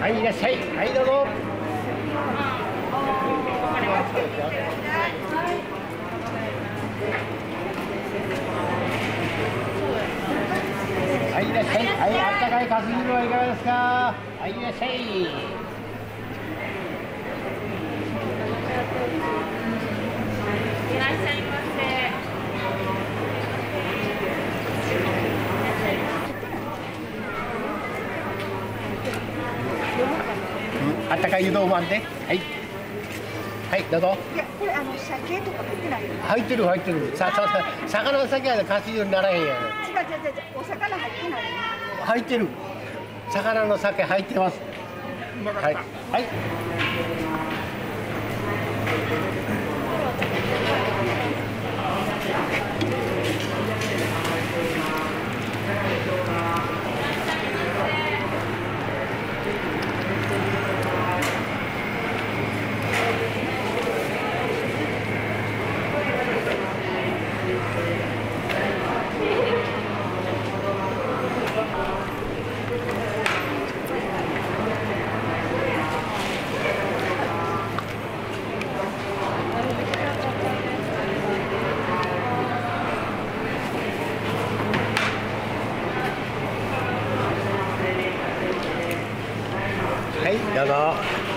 はい、いらっしゃい。はい、どうぞ。はい、いらっしゃい。はい、あったかいかす汁はいかがですか。はい、いらっしゃい。 いらっしゃいませ。 あったかい湯豆腐あんで。はい。はい、どうぞ。 いや、これ鮭とか入ってないよね。 入ってる、入ってる。魚の先はかす汁にならへんやろ。 違う、お魚入ってないよね。 入ってる。魚の酒入ってます。はい。はい。はい、どうぞ。